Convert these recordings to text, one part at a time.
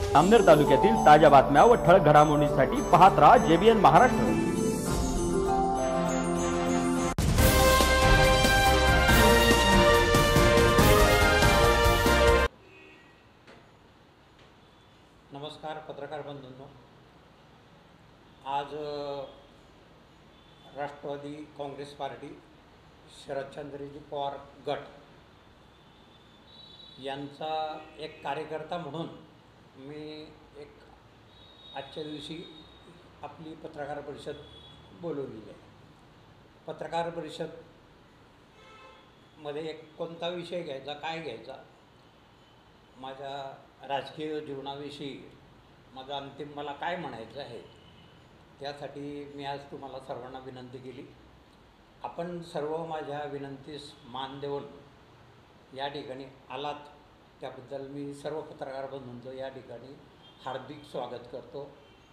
अमनेर तालुक्यातील ताज्या बातम्या व ठळक घडामोडींसाठी पाहत राहा JBN महाराष्ट्र। नमस्कार पत्रकार बंधूंनो, आज राष्ट्रवादी काँग्रेस पार्टी शरदचंद्रजी पवार गट यांचा एक कार्यकर्ता म्हणून मी एक आजच्या दिवशी आपली पत्रकार परिषद बोलवलेली आहे। पत्रकार परिषदमध्ये एक कोणता विषय घ्यायचा, काय घ्यायचा, माझ्या राजकीय जीवनाविषयी माझं अंतिम मला काय म्हणायचं आहे, त्यासाठी मी आज तुम्हाला सर्वांना विनंती केली। आपण सर्व माझ्या विनंतीस मान देऊन या ठिकाणी आलात, त्याबद्दल मी सर्व पत्रकार बंधूंचं या ठिकाणी हार्दिक स्वागत करतो।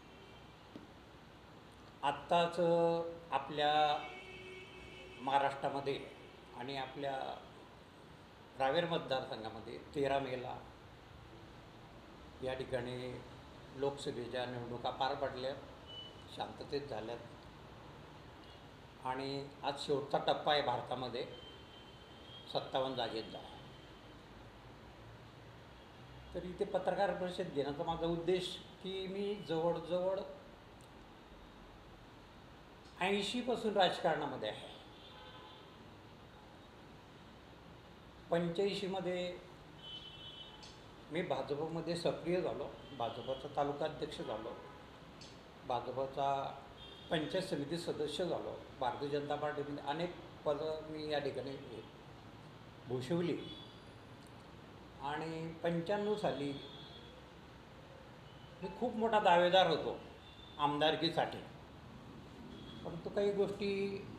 आत्ताच आपल्या महाराष्ट्रामध्ये आणि आपल्या रावेर मतदारसंघामध्ये 13 मेला या ठिकाणी लोकसभेच्या निवडणुका पार पडल्या, शांततेत झाल्यात आणि आज शेवटचा टप्पा आहे भारतामध्ये 57 जागेचा। तर इथे पत्रकार परिषद घेण्याचा माझा उद्देश की मी जवळजवळ 80 पासून राजकारणामध्ये आहे। 85 मध्ये मी भाजपमध्ये सक्रिय झालो, भाजपचा तालुकाध्यक्ष झालो, भाजपचा पंचायत समिती सदस्य झालो, भारतीय जनता पार्टीमध्ये अनेक पदं मी या ठिकाणी भूषवली आणि 95 साली मी खूप मोठा दावेदार होतो आमदारकीसाठी, परंतु काही गोष्टी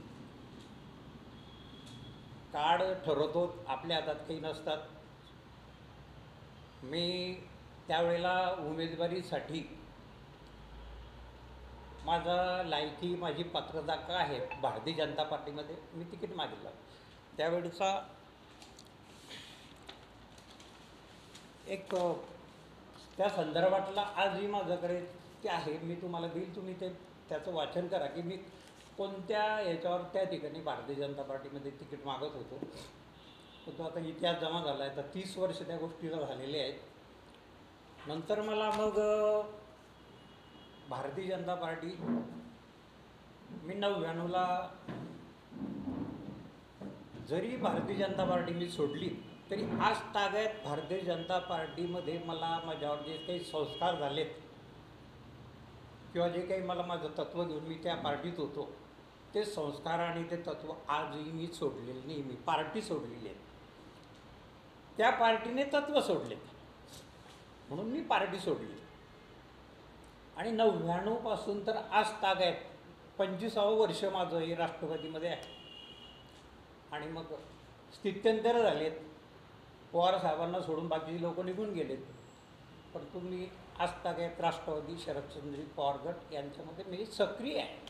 काळ ठरवतो, आपल्या हातात काही नसतात। मी त्यावेळेला उमेदवारीसाठी माझा लायकी, माझी पात्रता काय आहे भारतीय जनता पार्टीमध्ये मी तिकीट मागितलं। त्यावेळेचा एक त्या संदर्भातला आजही माझ्याकडे ते आहे, मी तुम्हाला देईल, तुम्ही त्याचं वाचन करा की मी कोणत्या याच्यावर त्या ठिकाणी भारतीय जनता पार्टीमध्ये तिकीट मागत होतो। तो आता इतिहास जमा झाला आहे, तर 30 वर्ष त्या गोष्टीला झालेले आहेत। नंतर मला मग भारतीय जनता पार्टी मी 99ला जरी भारतीय जनता पार्टी मी सोडली तरी आज तागायत भारतीय जनता पार्टीमध्ये मला माझ्यावर जे काही संस्कार झालेत किंवा जे काही मला माझं तत्त्व घेऊन मी त्या पार्टीत होतो, ते संस्कार आणि ते तत्त्व आजही मी सोडलेले नाही। मी पार्टी सोडलेली आहे, त्या पार्टीने तत्त्व सोडले म्हणून मी पार्टी सोडली आणि 99 पासून तर आज तागायत 25वं वर्ष माझं हे राष्ट्रवादीमध्ये आहे। आणि मग स्थित्यंतर झालेत, पवार साहेबांना सोडून बाकीचे लोक निघून गेलेत, परंतु मी आज तागायत राष्ट्रवादी शरदचंद्रजी पवार गट यांच्यामध्ये मी सक्रिय आहे।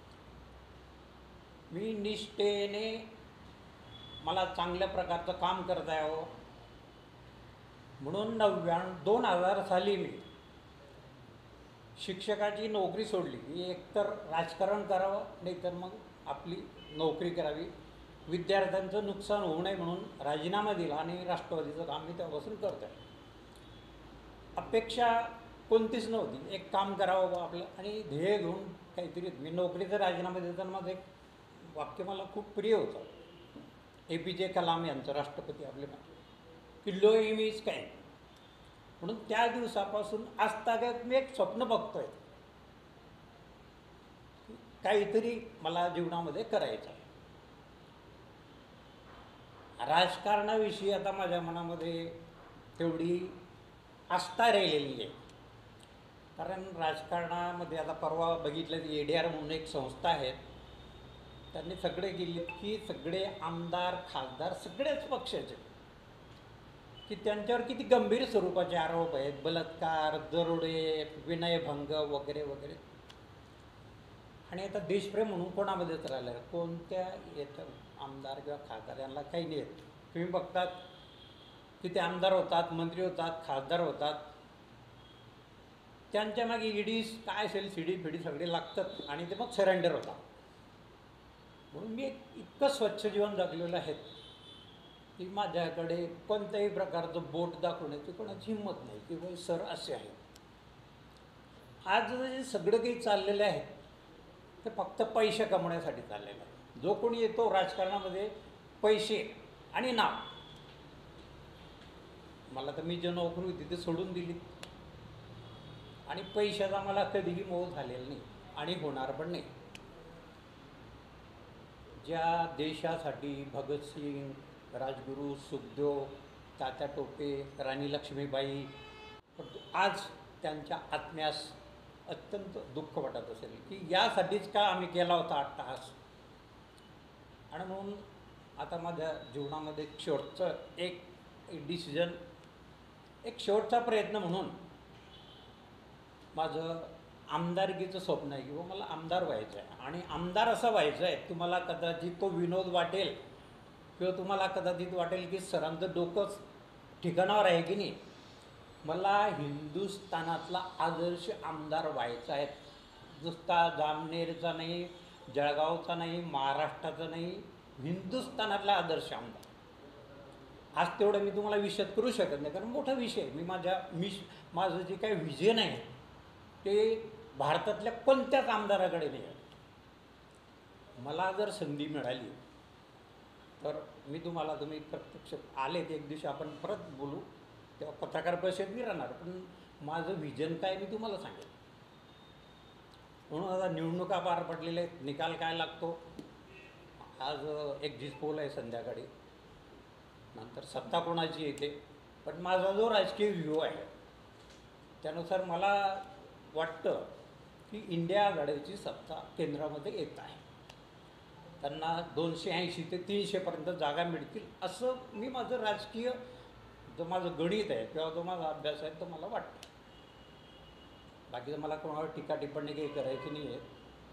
मी निष्ठेने मला चांगल्या प्रकारचं काम करता यावं म्हणून 2000 साली मी शिक्षकाची नोकरी सोडली। मी एकतर राजकारण करावं, नाहीतर मग आपली नोकरी करावी, विद्यार्थ्यांचं नुकसान होऊ नये म्हणून राजीनामा दिला आणि राष्ट्रवादीचं काम मी तेव्हापासून करत आहे। अपेक्षा कोणतीच नव्हती, एक काम करावं आपलं आणि ध्येय घेऊन काहीतरी। मी नोकरीचा राजीनामा देताना माझं एक वाक्य मला खूप प्रिय होतं, APJ कलाम यांचं, राष्ट्रपती आपले, की लो एम इज काय, म्हणून त्या दिवसापासून आज तागायत मी एक स्वप्न बघतोय, काहीतरी मला जीवनामध्ये करायचं आहे। राजकारणाविषयी आता माझ्या मनामध्ये तेवढी आस्था राहिलेली आहे, कारण राजकारणामध्ये आता परवा बघितलं की ADR म्हणून एक संस्था आहे, त्यांनी सगळे गेलेत की सगळे आमदार खासदार सगळ्याच पक्षाचे, की त्यांच्यावर किती गंभीर स्वरूपाचे आरोप आहेत, बलात्कार, दरोडे, विनयभंग वगैरे वगैरे। आणि आता देशप्रेम म्हणून कोणामध्येच राहिलं आहे, कोणत्या याच्या आमदार किंवा खासदार यांना काही नाही आहेत। तुम्ही बघतात की ते आमदार होतात, मंत्री होतात, खासदार होतात, त्यांच्या मागे ईडी काय असेल सीडी फिडी सगळे लागतात आणि ते मग सरेंडर होतात. म्हणून मी इतकं स्वच्छ जीवन जगलेलं आहे की माझ्याकडे कोणत्याही प्रकारचं बोट दाखवण्याची कोणाची हिंमत नाही की बाई सर असे आहे. आज जे सगळं काही चाललेलं आहे ते फक्त पैसे कमवण्यासाठी चाललेलं आहे. जो कोणी येतो राजकारणामध्ये पैसे आणि नाव. मला तर मी जी नोकरी होती ते सोडून दिली आणि पैशाचा मला कधीही मोह झालेला नाही आणि होणार पण नाही. ज्या देशासाठी भगतसिंग, राजगुरू, सुखदेव, तात्या टोपे, राणी लक्ष्मीबाई, परंतु आज त्यांच्या आत्म्यास अत्यंत दुःख वाटत असेल की यासाठीच का आम्ही केला होता 8 तास. आणि म्हणून आता माझ्या जीवनामध्ये शेवटचं एक डिसिजन, एक शेवटचा प्रयत्न म्हणून माझं आमदारकीचं स्वप्न आहे किंवा मला आमदार व्हायचं आहे. आणि आमदार असं व्हायचं आहे, तुम्हाला कदाचित तो विनोद वाटेल किंवा तुम्हाला कदाचित वाटेल की सरांचं डोकंच ठिकाणावर आहे की नाही. मला हिंदुस्थानातला आदर्श आमदार व्हायचा आहे. नुसता जामनेरचा नाही, जळगावचा नाही, महाराष्ट्राचा नाही, हिंदुस्थानातला आदर्श आमदार. आज तेवढं मी तुम्हाला विषद करू शकत नाही कारण मोठा विषय आहे. माझं जे काही व्हिजन आहे ते भारतातल्या कोणत्याच आमदाराकडे नाही आहे. मला जर संधी मिळाली तर तुम्ही प्रत्यक्ष आलेत एक दिवशी आपण परत बोलू तेव्हा पत्रकार परिषद मी राहणार. पण माझं व्हिजन काय मी तुम्हाला सांगेन. म्हणून आता निवडणुका पार पडलेल्या आहेत. निकाल काय लागतो आज एक्झिट पोल आहे संध्याकाळी, नंतर सत्ता कोणाची येते. पण माझा जो राजकीय व्ह्यू आहे त्यानुसार मला वाटतं की इंडिया आघाडीची सत्ता केंद्रामध्ये येत आहे. त्यांना 280 ते 300पर्यंत जागा मिळतील असं मी माझं राजकीय जो माझं गणित आहे किंवा जो माझा अभ्यास आहे तो मला वाटतं. बाकीचं मला कोणावर टीका टिप्पणी काही करायची नाही आहे.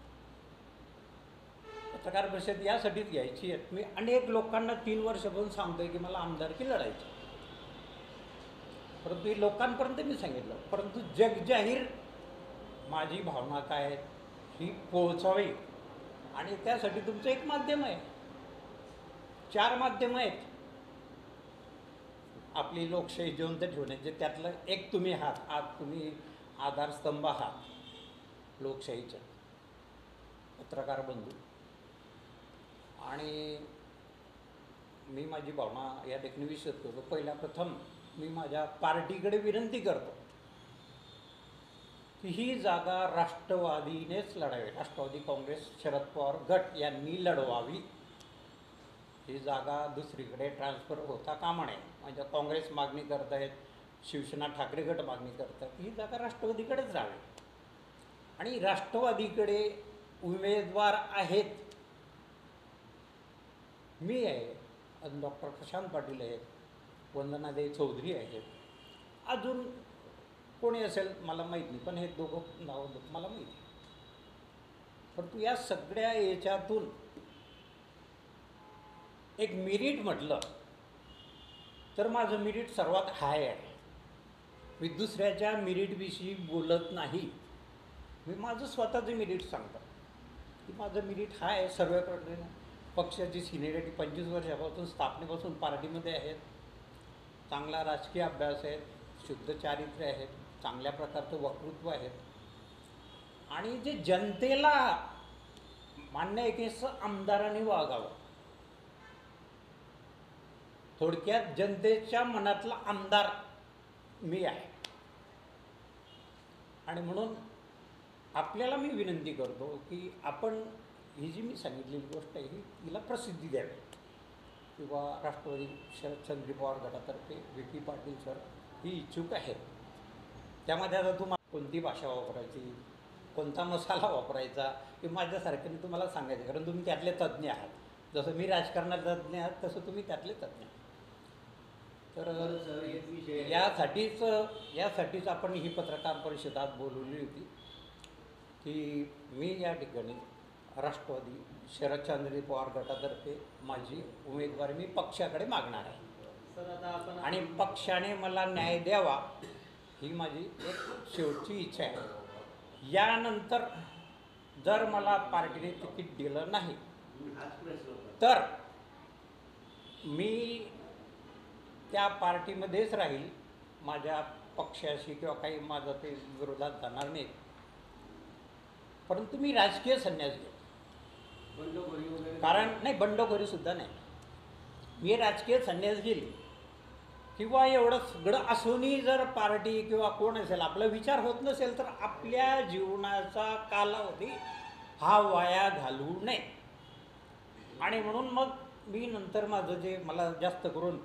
पत्रकार परिषद यासाठीच घ्यायची आहे. मी अनेक लोकांना 3 वर्षापासून सांगतोय की मला आमदारकी लढायची, परंतु हे लोकांपर्यंत मी सांगितलं. परंतु जगजाहीर माझी भावना काय ही पोहोचावी आणि त्यासाठी तुमचं एक माध्यम आहे, 4 माध्यमं आहेत आपली लोकशाही जिवंत ठेवण्याचे. त्यातलं एक तुम्ही आहात. आज तुम्ही आधारस्तंभ आहात लोकशाहीच्या, पत्रकार बंधू. आणि मी माझी भावना या ठिकाणी विशद करतो. पहिल्या प्रथम मी माझ्या पार्टीकडे विनंती करतो की ही जागा राष्ट्रवादीनेच लढावी. राष्ट्रवादी काँग्रेस शरद पवार गट यांनी लढवावी. ही जागा दुसरीकडे ट्रान्सफर होता कामा नये. म्हणजे काँग्रेस मागणी करत आहेत, शिवसेना ठाकरे गट मागणी करतात, ही जागा राष्ट्रवादीकडेच राहावी. आणि राष्ट्रवादीकडे उमेदवार आहेत. मी आहे, डॉक्टर प्रशांत पाटील आहेत, वंदनादेवी चौधरी आहेत, अजून कोणी असेल मला माहीत नाही, पण हे दोघं नाव मला माहिती आहे. परंतु या सगळ्या याच्यातून एक मेरिट म्हटलं तर माझं मेरिट सर्वात हाय आहे. मी दुसऱ्याच्या मेरिटविषयी बोलत नाही. मी माझं स्वतःचं मेरिट सांगतो की माझं मेरिट हाय आहे. सर्व पक्षाची सिनियरिटी 25 वर्षापासून स्थापनेपासून पार्टीमध्ये आहेत. चांगला राजकीय अभ्यास आहे, शुद्ध चारित्र्य आहेत, चांगल्या प्रकारचं वक्तृत्व आहेत. आणि जे जनतेला मान्य आहे की आमदारांनी वागावं. थोडक्यात जनतेच्या मनातला आमदार मी आहे. आणि म्हणून आपल्याला मी विनंती करतो की आपण ही जी मी सांगितलेली गोष्ट आहे हिला प्रसिद्धी द्यावी. किंवा राष्ट्रवादी शरदचंद्र पवार गटातर्फे विकी पाटील सर ही इच्छुक आहेत. त्यामध्ये आता तुम्हाला कोणती भाषा वापरायची, कोणता मसाला वापरायचा हे माझ्यासारख्याने तुम्हाला सांगायचं, कारण तुम्ही त्यातले तज्ज्ञ आहात. जसं मी राजकारणात तज्ज्ञ आहात तसं तुम्ही त्यातले तज्ज्ञ आहात. तर यासाठीच आपण ही पत्रकार परिषदात बोलवली होती की मी या ठिकाणी राष्ट्रवादी शरदचंद्र पवार गटातर्फे माझी उमेदवारी मी पक्षाकडे मागणार आहे. सर आता आपण आणि पक्षाने मला न्याय द्यावा ही माझी एक शेवटची इच्छा आहे. यानंतर जर मला पार्टीने तिकीट दिलं नाही तर मी त्या पार्टीमध्येच राहील, माझ्या पक्षाशी किंवा काही माझं ते विरोधात जाणार नाही, परंतु मी राजकीय संन्यास घेईन. कारण नाही, बंडखोरी सुद्धा नाही, मी राजकीय संन्यास घेईल. किंवा एवढं सगळं असूनही जर पार्टी किंवा कोण असेल आपला विचार होत नसेल तर आपल्या जीवनाचा कालावधी हा वाया घालवू नये. आणि म्हणून मग मी नंतर माझं जे मला जास्त करून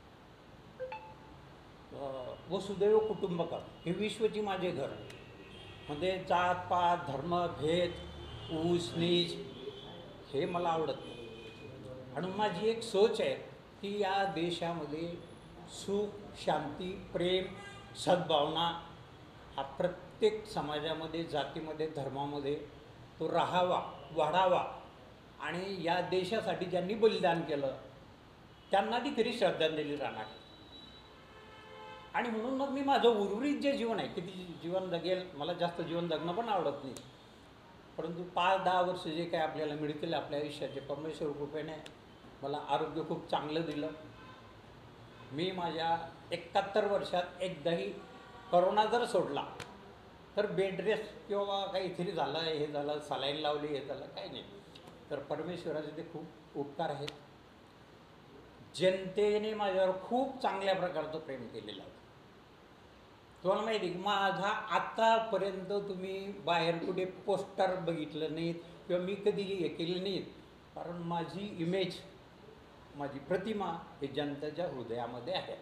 वसुदैव कुटुंबकम हे विश्वची माझे घर, म्हणजे जात पात धर्म भेद ऊच नीच हे मला आवडत नाही. आणि माझी एक सोच आहे की या देशामध्ये सुख शांती प्रेम सद्भावना हा प्रत्येक समाजामध्ये जातीमध्ये धर्मामध्ये तो राहावा वाढावा. आणि या देशासाठी ज्यांनी बलिदान केलं त्यांना ती खरी श्रद्धांजली राहणार. आणि म्हणून मग मी माझं उर्वरित जे जीवन आहे, किती जीवन जगेल, मला जास्त जीवन जगणं पण आवडत नाही, परंतु 5-10 वर्ष जे काही आपल्याला मिळतील आपल्या आयुष्याचे, परमेश्वर कृपेने मला आरोग्य खूप चांगलं दिलं. मी माझ्या 71 वर्षात एकदाही करोना जर सोडला तर बेड रेस्ट किंवा काहीतरी झालं हे झालं सलाईन लावली हे झालं काही नाही. तर परमेश्वराचे ते खूप उपकार आहेत. जनतेने माझ्यावर खूप चांगल्या प्रकारचं प्रेम केलेलं आहे. तुम्हाला माहिती आहे की माझा आतापर्यंत तुम्ही बाहेर कुठे पोस्टर बघितलं नाहीत किंवा मी कधी हे केलं नाहीत, कारण माझी इमेज माझी प्रतिमा हे जनतेच्या हृदयामध्ये आहे.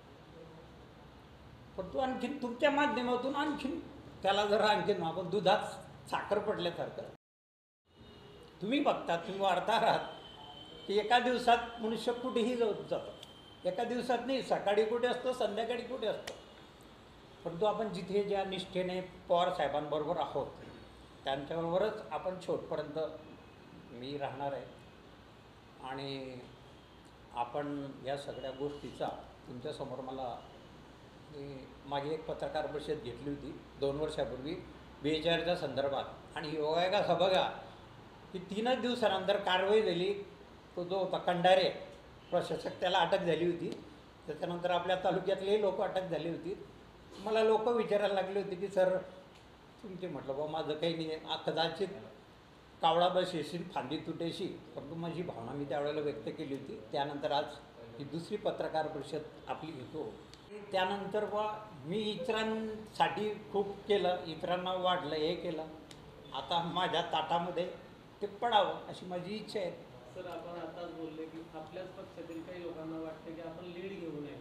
परंतु आणखीन तुमच्या माध्यमातून आणखीन त्याला जरा आणखीन आपण दुधात साखर पडल्यासारखं तुम्ही बघता, तुम्ही वार्ताहर आहात की एका दिवसात मनुष्य कुठेही जातो. एका दिवसात नाही, सकाळी कुठे असतो संध्याकाळी कुठे असतो. परंतु आपण जिथे ज्या निष्ठेने पवार साहेबांबरोबर आहोत त्यांच्याबरोबरच आपण शेवटपर्यंत मी राहणार आहे. आणि आपण या सगळ्या गोष्टीचा तुमच्यासमोर मला मागे एक पत्रकार परिषद घेतली होती 2 वर्षापूर्वी बेचारच्या संदर्भात. आणि योगायोगा असं बघा की 3च दिवसानंतर कारवाई झाली. तो जो होता कंडारे प्रशासक त्याला अटक झाली होती. त्याच्यानंतर आपल्या तालुक्यातलेही लोक अटक झाली होती. मला लोक विचारायला लागले होते की सर तुमचे, म्हटलं बा माझं काही नाही, कदाचित कावळा बस येशील फांदी तुटेशी, परंतु माझी भावना मी त्यावेळेला व्यक्त केली होती. त्यानंतर आज ही दुसरी पत्रकार परिषद आपली घेतो. त्यानंतर बा मी इतरांसाठी खूप केलं, इतरांना वाढलं हे केलं, आता माझ्या ताटामध्ये ते पडावं अशी माझी इच्छा आहे. सर आपण आताच बोलले की आपल्याच पक्षातील काही लोकांना वाटतं की आपण लीड घेऊ नये,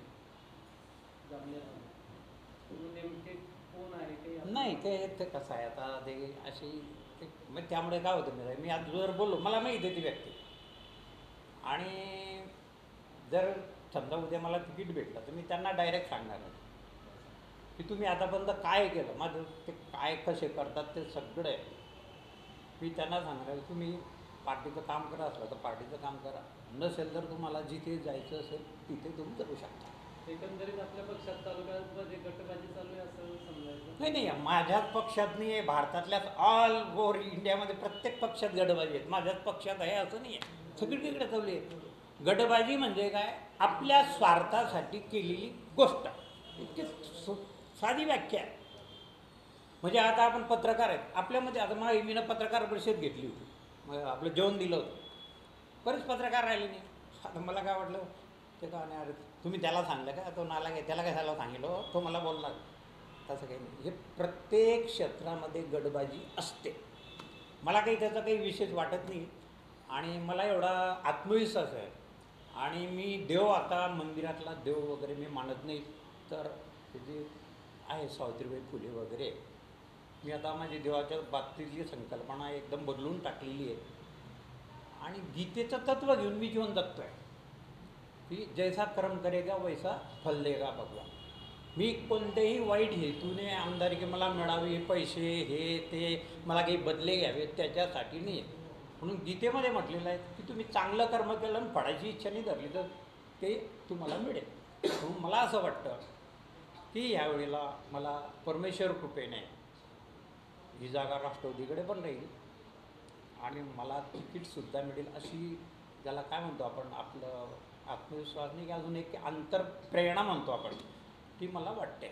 नेमके कोण आहे काही नाही ते कसं आहे आता ते अशी मग त्यामुळे काय होतं मी आज जर बोललो मला माहिती आहे ती व्यक्ती, आणि जर समजा उद्या मला तिकीट भेटलं तर मी त्यांना डायरेक्ट सांगणार आहे की तुम्ही आतापर्यंत काय केलं, माझं ते काय कसे करतात ते सगळं आहे. मी त्यांना सांगणार आहे तुम्ही पार्टीचं काम करा, असलं तर पार्टीचं काम करा, नसेल तर तुम्हाला जिथे जायचं असेल तिथे तुम्ही करू शकता. एकंदरीत आपल्या पक्षात तालुक्यामध्ये गटबाजी चालू आहे असं समजायचं? नाही, माझ्याच पक्षात नाही आहे, भारतातल्याच ऑल ओव्हर इंडियामध्ये प्रत्येक पक्षात गटबाजी आहेत. माझ्याच पक्षात आहे असं नाही आहे, सगळीकडे चालली आहे. गटबाजी म्हणजे काय, आपल्या स्वार्थासाठी केलेली गोष्ट, इतकी साधी व्याख्या आहे. म्हणजे आता आपण पत्रकार आहेत, आपल्यामध्ये आता मी पत्रकार परिषद घेतली होती, मग आपलं जेवण दिलं होतं, बरेच पत्रकार राहिले नाही. आता मला काय वाटलं ते का नाही, अरे तुम्ही त्याला सांगलं का, तो नाला काय त्याला काय झालं सांगितलं, तो मला बोलला, तसं काही नाही. हे प्रत्येक क्षेत्रामध्ये गटबाजी असते. मला काही त्याचा काही विशेष वाटत नाही आणि मला एवढा आत्मविश्वास आहे. आणि मी देव, आता मंदिरातला देव वगैरे मी मानत नाही, तर जे आहे सावित्रीबाई फुले वगैरे, मी आता माझी देवाच्या बाबतीतली संकल्पना एकदम बदलून टाकलेली आहे. आणि गीतेचं तत्त्व घेऊन मी जीवन जगतो आहे की जैसा कर्म करेगा वैसा फल देगा भगवान. मी कोणत्याही वाईट हेतूने आमदारकी मला मिळावी, पैसे हे ते मला काही बदले घ्यावे त्याच्यासाठी नाही. म्हणून गीतेमध्ये म्हटलेलं आहे की तुम्ही चांगलं कर्म केलं आणि फळाची इच्छा नाही धरली तर ते तुम्हाला मिळेल. म्हणून मला असं वाटतं की यावेळेला मला परमेश्वर कृपेने ही जागा राष्ट्रवादीकडे पण राहील आणि मला तिकीटसुद्धा मिळेल अशी, ज्याला काय म्हणतो आपण, आपलं आत्मविश्वास नाही की अजून एक अंतरप्रेरणा म्हणतो आपण, ती मला वाटते.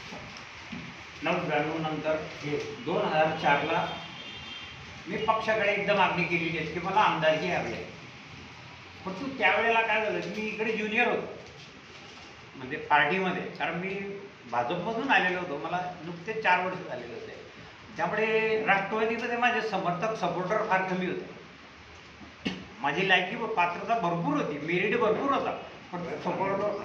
99 नंतर हे 2004ला मी पक्षाकडे एकदा मागणी केलेली आहे की मला आमदारकी हवी आहे. परंतु त्यावेळेला काय झालं की मी इकडे ज्युनियर होतो म्हणजे पार्टीमध्ये, कारण मी भाजपमधून आलेलो होतो, मला नुकतेच 4 वर्ष झालेले होते. त्यामुळे राष्ट्रवादीमध्ये माझे सपोर्टर फार कमी होते. माझी लायकी व पात्रता भरपूर होती, मेरिट भरपूर होता, पण सपोर्टर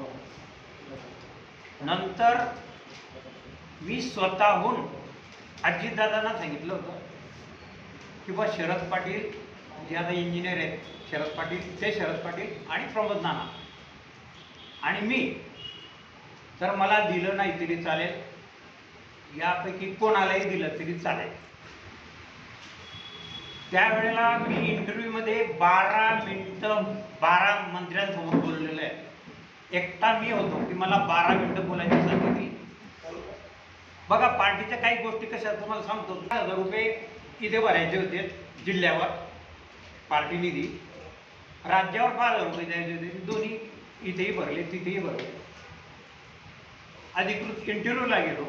नंतर मी स्वतःहून अजितदादांना सांगितलं होतं की बा शरद पाटील जे आता इंजिनियर आहेत, शरद पाटील आणि प्रमोद नाना आणि मी, तर मला दिलं नाही तरी चालेल, यापैकी कोणालाही दिलं तरी चालेल. त्यावेळेला मी इंटरव्ह्यूमध्ये 12 मिनिटं 12 मंत्र्यांसमोर बोललेलं आहे. एकटा मी होतो की मला 12 मिनिटं बोलायची संधी दिली. बघा पार्टीच्या काही गोष्टी कशा तुम्हाला सांगतो. 1000 रुपये इथे भरायचे होते जिल्ह्यावर पार्टी निधी, राज्यावर 5000 रुपये द्यायचे होते. दोन्ही इथेही भरले तिथेही भरले. अधिकृत इंटरव्ह्यूला गेलो,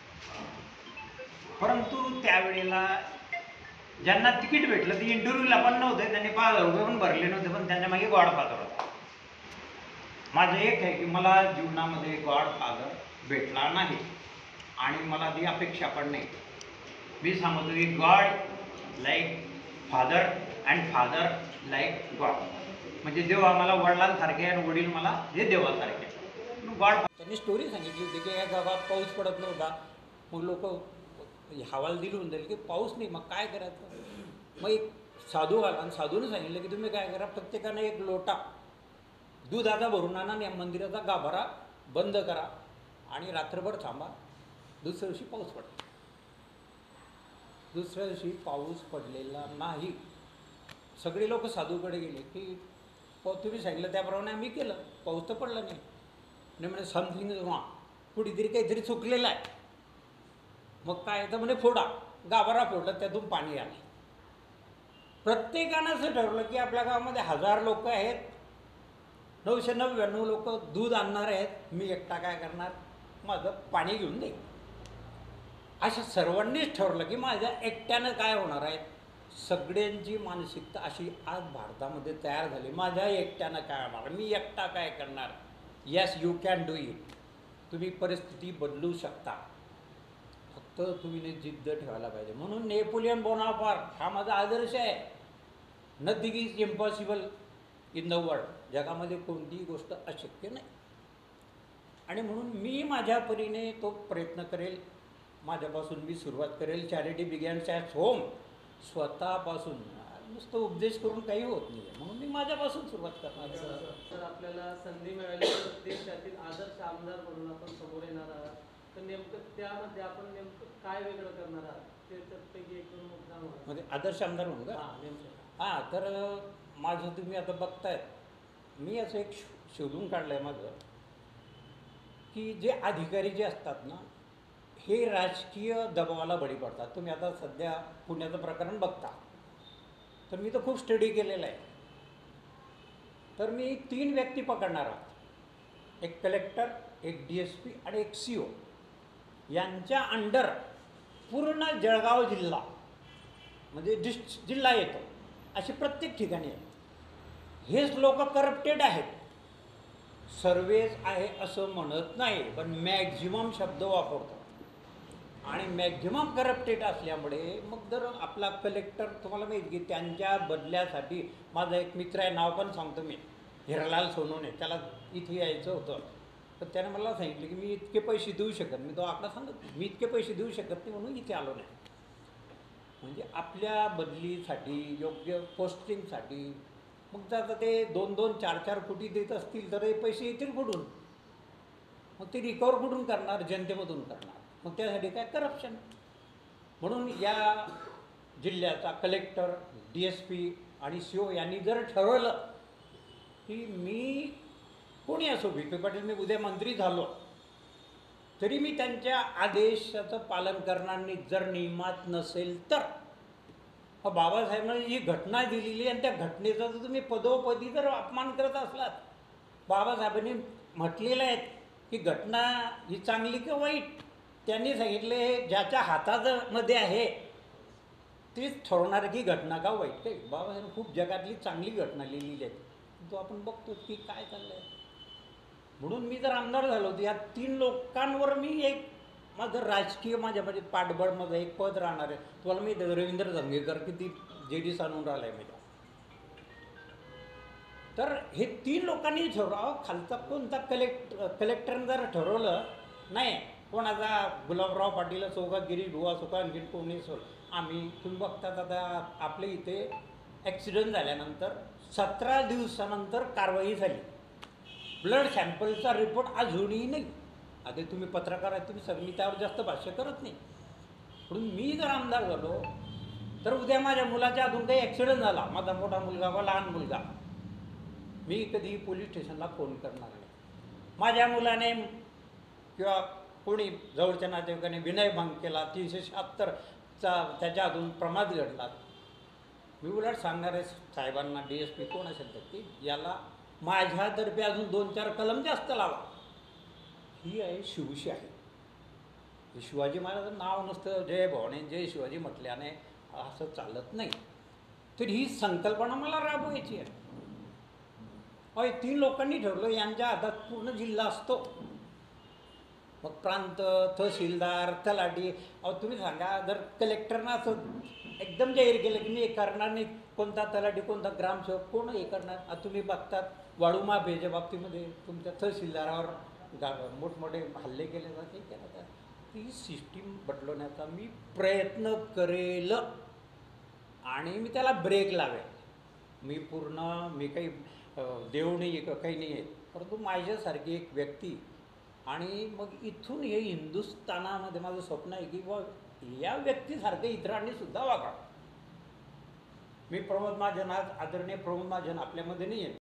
परंतु त्यावेळेला ज्यांना तिकीट भेटलं ते इंटरव्ह्यूला पण नव्हते, त्यांनी 5000 रुपये पण भरले नव्हते, पण त्यांच्या मागे गॉडफादर होता. माझं एक आहे की मला जीवनामध्ये गॉडफादर भेटला नाही आणि मला ती अपेक्षा पण नाही. मी सांगतो की god like father and father like god, म्हणजे देव आम्हाला वडिलांसारखे आणि वडील मला हे देवासारखे. गॉड त्यांनी स्टोरी सांगितली होती की या गावात पाऊस पडत नव्हता, मग लोक हवालदिल होऊन जाईल की पाऊस नाही, मग काय करायचं. मग एक साधू आला आणि साधूने सांगितलं की तुम्ही काय करा, प्रत्येकाने एक लोटा दुधाचा भरून आणा आणि या मंदिराचा गाभारा बंद करा आणि रात्रभर थांबा, दुसऱ्या दिवशी पाऊस पडला. दुसऱ्या दिवशी पाऊस पडलेला नाही. सगळे लोक साधूकडे गेले की तुम्ही सांगितलं त्याप्रमाणे आम्ही केलं, पाऊस तर पडला नाही. म्हणजे समथिंग इज रॉंग, कुठेतरी काहीतरी चुकलेलं आहे. मग काय तर म्हणे फोडा, गाभारा फोडला, त्यातून पाणी आले. प्रत्येकानं असं ठरवलं की आपल्या गावामध्ये 1000 लोक आहेत, 999 लोक दूध आणणार आहेत, मी एकटा काय करणार, माझं पाणी घेऊन दे. अशा सर्वांनीच ठरवलं की माझ्या एकट्यानं काय होणार आहे. सगळ्यांची मानसिकता अशी आज भारतामध्ये तयार झाली, माझ्या एकट्यानं काय होणार, मी एकटा काय करणार. Yes you can do it. तुम्ही परिस्थिती बदलू शकता, फक्त तुम्ही जिद्द ठेवायला पाहिजे. म्हणून नेपोलियन बोनापार्ट हा माझा आदर्श आहे. Nothing is impossible in the world. जगामध्ये कोणतीही गोष्ट अशक्य नाही. आणि म्हणून मी माझ्या परीने तो प्रयत्न करेल. माझ्यापासून मी सुरुवात करेल. Charity begins at home. स्वतःपासून, नुसतं उपदेश करून काही होत नाही, म्हणून मी माझ्यापासून सुरुवात करणार. जर आपल्याला संधी मिळाली तर देशातील आदर्श आमदार म्हणून आपण समोर येणार आहात, तर नेमकं त्यामध्ये आपण नेमकं काय वेगळं करणार आहात, त्याच्यापैकी एक मुद्दा म्हणजे आदर्श आमदार म्हणू का. हां, तर माझं तुम्ही आता बघतायत, मी असं एक शोधून काढलं आहे माझं, की जे अधिकारी जे असतात ना, हे राजकीय दबावाला बळी पडतात. तुम्ही आता सध्या पुण्याचं प्रकरण बघता, तर मी तर खूप स्टडी केलेला आहे. तर मी 3 व्यक्ती पकडणार आहोत, एक कलेक्टर, एक DSP आणि एक CO. यांच्या अंडर पूर्ण जळगाव जिल्हा म्हणजे जिल्हा येतो, असे प्रत्येक ठिकाणी आहेत. हेच लोक करप्टेड आहेत. सर्वेच आहे असं म्हणत नाही, पण मॅक्झिमम शब्द वापरतो आणि मॅक्झिमम करप्टेड असल्यामुळे मग जर आपला कलेक्टर, तुम्हाला माहिती की त्यांच्या बदल्यासाठी माझा एक मित्र आहे, नाव पण सांगतो मी, हिरालाल सोनवणे, त्याला इथे यायचं होतं. तर त्याने मला सांगितलं की मी इतके पैसे देऊ शकत, मी तो आकडा सांगत, मी इतके पैसे देऊ शकत नाही म्हणून इथे आलो नाही. म्हणजे आपल्या बदलीसाठी, योग्य पोस्टिंगसाठी मग जर ते 2-2, 4-4 कोटी देत असतील तर हे पैसे येतील कुठून. मग ते रिकवर कुठून करणार, जनतेमधून करणार. मग त्यासाठी काय करप्शन. म्हणून या जिल्ह्याचा कलेक्टर, DSP आणि CO यांनी जर ठरवलं की मी कोणी असो, VP पाटील, मी उद्या मंत्री झालो तरी मी त्यांच्या आदेशाचं पालन करणार नाही जर नियमात नसेल तर. बाबासाहेबांनी जी घटना दिलेली आणि त्या घटनेचा जर तुम्ही पदोपदी जर अपमान करत असलात, बाबासाहेबांनी म्हटलेलं आहे की घटना ही चांगली की वाईट, त्यांनी सांगितले ज्याच्या हातामध्ये आहे तेच ठरवणार की घटना का वाईट. काही बाबासाहेब खूप जगातली चांगली घटना लिहिलेली आहे, तो आपण बघतो की काय चाललं आहे. म्हणून मी जर आमदार झालो तर या 3 लोकांवर मी एक माझं राजकीय माझ्यामध्ये पाठबळमध्ये एक पद राहणार आहे. तुम्हाला मी रवींद्र धंगेकर किती JD आणून राहिला आहे माझ्या. तर हे 3 लोकांनी ठरवावं. खालचा कोणता कलेक्टरने जर ठरवलं नाही, कोणाचा गुलाबराव पाटील असो का गिरीश बुवा असो का आणखी कोणी असो, आम्ही तुम्ही बघतात आता आपल्या इथे ॲक्सिडेंट झाल्यानंतर 17 दिवसानंतर कारवाई झाली. ब्लड सॅम्पलचा रिपोर्ट अजूनही नाही. आता तुम्ही पत्रकार आहे, तुम्ही सगळी त्यावर जास्त भाष्य करत नाही. म्हणून मी जर आमदार झालो तर उद्या माझ्या मुलाच्या अजून काही ॲक्सिडेंट झाला, माझा मोठा मुलगा वा लहान मुलगा, मी कधी पोलीस स्टेशनला फोन करणार नाही. माझ्या मुलाने किंवा कोणी जवळच्या नातेवाईकाने विनयभंग केला, 376चा त्याच्या अजून प्रमाद घडला, मी उलट सांगणार आहे साहेबांना, DSP कोण असेल तर, की याला माझ्यातर्फे अजून 2-4 कलम जास्त लावा. ही आहे शिवशाही. शिवाजी महाराजांचं नाव नसतं जय भवानी जय शिवाजी म्हटल्याने असं चालत नाही. तर ही संकल्पना मला राबवायची आहे. 3 लोकांनी ठरवलं यांच्या हातात पूर्ण जिल्हा असतो, मग प्रांत, तहसीलदार, तलाठी. तुम्ही सांगा, जर कलेक्टरनं असं एकदम जाहीर केलं की मी हे करणार नाही, कोणता तलाठी कोणता ग्रामसेवक कोण हे करणार. तुम्ही बघतात वाळूमाफीच्या बाबतीमध्ये तुमच्या तहसीलदारावर मोठमोठे हल्ले केले जाते, केला जातात. ती सिस्टीम बदलवण्याचा मी प्रयत्न करेल आणि मी त्याला ब्रेक लावेल. मी काही देव नाही आहे, काही नाही आहे, परंतु माझ्यासारखी एक व्यक्ती. आणि मग इथून हे हिंदुस्थानामध्ये माझं स्वप्न आहे की या व्यक्तीसारखं इतरांनी सुद्धा वागा. मी प्रमोद महाजन, आज आदरणीय प्रमोद महाजन आपल्यामध्ये नाही आहे.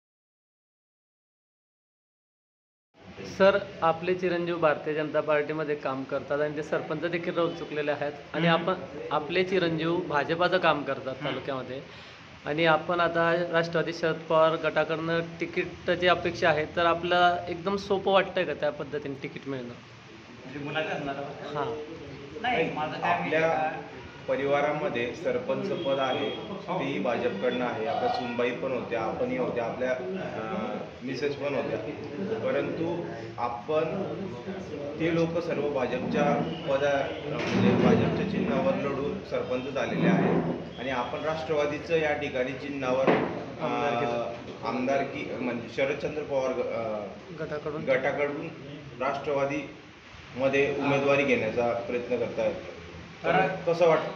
सर, आपले चिरंजीव भारतीय जनता पार्टीमध्ये काम करतात आणि ते सरपंच देखील रोज चुकलेले आहेत, आणि आपले चिरंजीव भाजपाचं काम करतात तालुक्यामध्ये, आणि आपण आता राष्ट्रवादी शरद पवार गटाकडनं तिकीटाची अपेक्षा आहे, तर आपल्याला एकदम सोपं वाटतंय का त्या पद्धतीने तिकीट मिळणं? म्हणजे मुलाच्या असणार. हां, नाही, माझं काय आपल्या परिवारामध्ये सरपंच पद आहे, तेही भाजपकडनं आहे. आपल्या सुनबाई पण होत्या, आपणही होत्या, आपल्या मिसेस पण होत्या, परंतु आपण ते लोक सर्व भाजपच्या म्हणजे भाजपच्या चिन्हावर लढून सरपंच झालेले आहेत. आणि आपण राष्ट्रवादीचं या ठिकाणी चिन्हावर आमदारकी म्हणजे शरदचंद्र पवार गटाकडून राष्ट्रवादीमध्ये उमेदवारी घेण्याचा प्रयत्न करतायत. तर कसं वाटतं?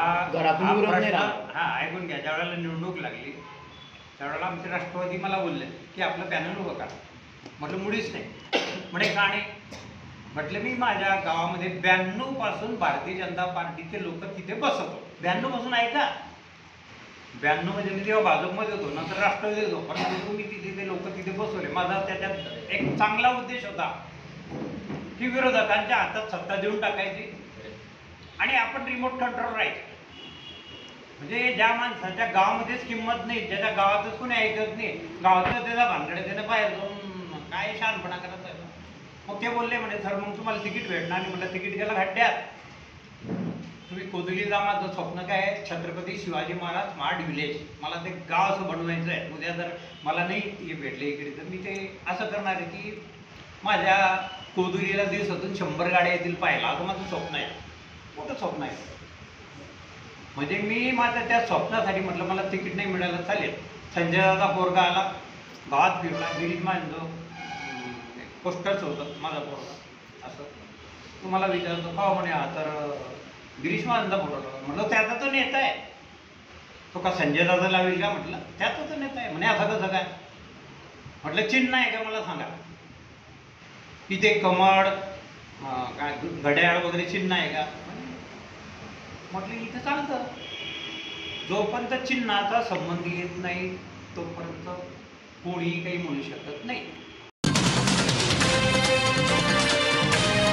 हा ऐकून घ्या. ज्या वेळेला निवडणूक लागली त्यावेळेला आमचे राष्ट्रवादी मला बोलले की आपलं पॅनल उभं करा. म्हटलं मुळीच नाही. म्हणजे का नाही म्हटलं, मी माझ्या गावामध्ये 92 पासून भारतीय जनता पार्टीचे लोक तिथे बसवतो. 92 पासून ऐका, 92 म्हणजे मी तेव्हा भाजपमध्ये होतो, नंतर राष्ट्रवादी होतो, परंतु मी तिथे लोक तिथे बसवले. माझा त्याच्यात एक चांगला उद्देश होता की विरोधकांच्या हातात सत्ता देऊन टाकायची आणि आपण रिमोट कंट्रोल राहायचं. म्हणजे ज्या माणसाच्या गावामध्येच किंमत नाही, ज्याच्या गावातच कोणी ऐकत नाही, गावातच त्याचा भानगडे त्यानं बाहेर जाऊन काय शहाणपणा करत आहे. मग ते बोलले म्हणे, सर मग तुम्हाला तिकीट भेटणार नाही. म्हटलं तिकीट गेलं खड्ड्यात. तुम्ही कोदुली जा. माझं स्वप्न काय आहे, छत्रपती शिवाजी महाराज स्मार्ट विलेज. मला ते गाव असं बनवायचं आहे. उद्या जर मला नाही हे भेटले इकडे तर मी ते असं करणार आहे की माझ्या कोदुलीला दिवसातून 100 गाड्या येतील पाहायला. असं माझं स्वप्न आहे, मोठं स्वप्न आहे. म्हणजे मी माझ्या त्या स्वप्नासाठी म्हटलं मला तिकीट नाही मिळालं चालेल. संजय दादा पोरगा आला, गावात फिरला, गिरीश महाजन पोस्टर्स होतं माझा पोरगा, असं तुम्हाला विचारतो का म्हणे, हा तर गिरीश महाजनचा फोटो. म्हटलं त्याचा तो नेता आहे. तो का संजय दादा लावेल का? म्हटलं त्याचा तो नेता आहे. म्हणे असं कसं काय? म्हटलं चिन्ह आहे का मला सांगा, तिथे कमळ काय घड्याळ वगैरे चिन्ह आहे का? म्हटलं इथं चालतं. जोपर्यंत चिन्हाचा संबंध येत नाही तोपर्यंत कोणीही काही म्हणू शकत नाही.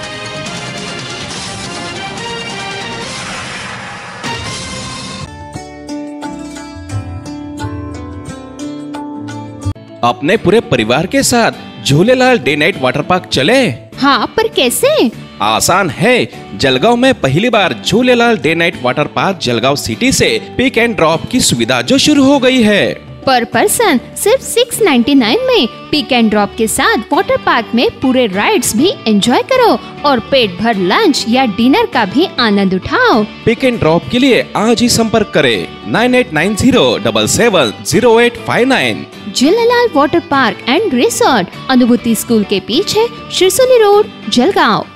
अपने पूरे परिवार के साथ Jhulelal day night water park चले? हाँ, पर कैसे? आसान है। जलगांव में पहली बार Jhulelal day night water park Jalgaon city से पिक एंड ड्रॉप की सुविधा जो शुरू हो गई है। पर पर्सन सिर्फ 699 में पिक एंड ड्रॉप के साथ वाटर पार्क में पूरे राइड्स भी एंजॉय करो और पेट भर लंच या डिनर का भी आनंद उठाओ। पिक एंड ड्रॉप के लिए आज ही संपर्क करें 9890770859। Jhulelal water park and resort, Anubhuti school के पीछे, शिरसोली रोड, जलगांव।